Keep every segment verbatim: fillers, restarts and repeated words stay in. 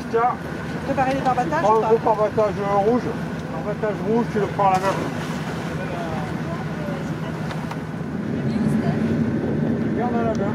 Sébastien. Préparer les parbattages. Prends le gros parbattage rouge. Parbattage rouge, tu le prends à la main. Garde à la main.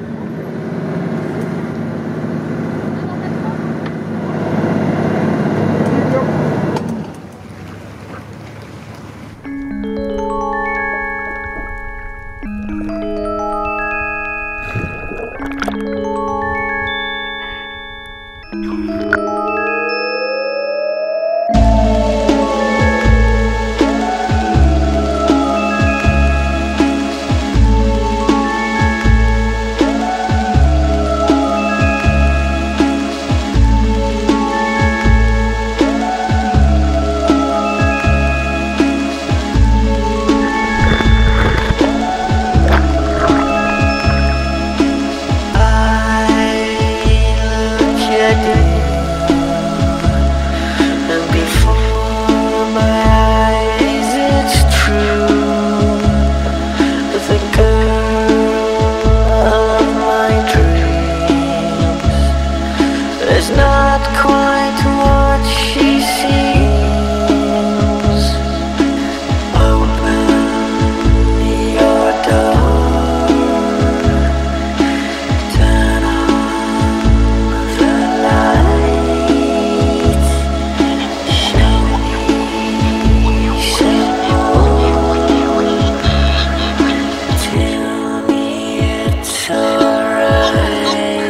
It's not quite what she seems. Open your door, turn on the light, show me some more, tell me it's alright.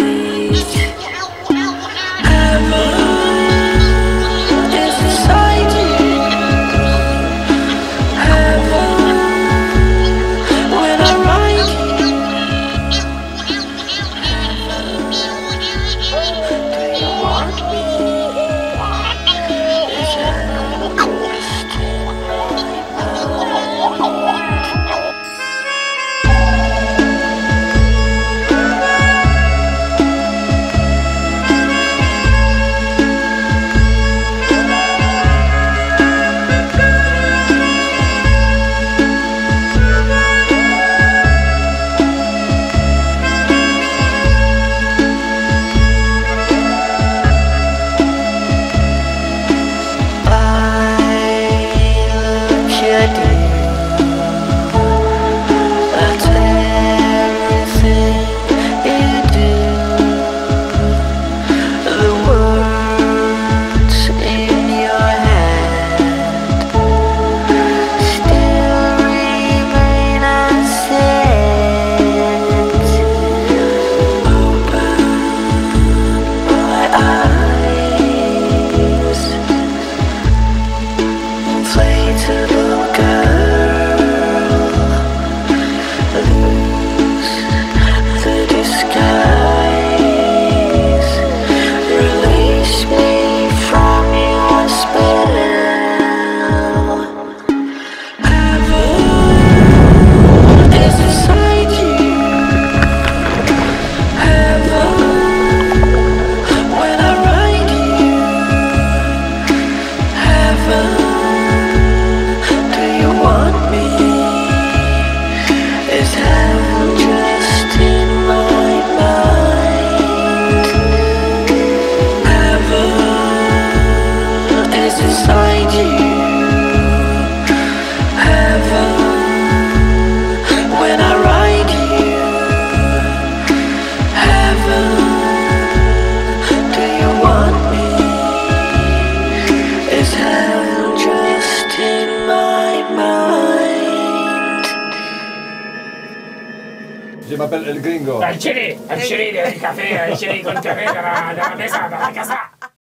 Je m'appelle El Gringo. El Chiri, el Chiri del café, el Chiri con café de la, de la mesa de la casa.